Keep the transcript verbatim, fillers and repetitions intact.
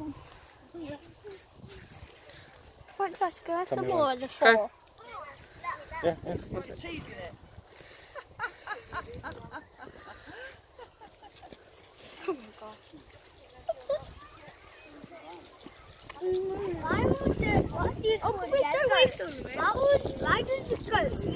Want us to go have some more of the four? Go. Yeah, yeah. You're teasing it. Oh my gosh. Why would the, what do you call it? Don't waste on them. Why would, why does the goat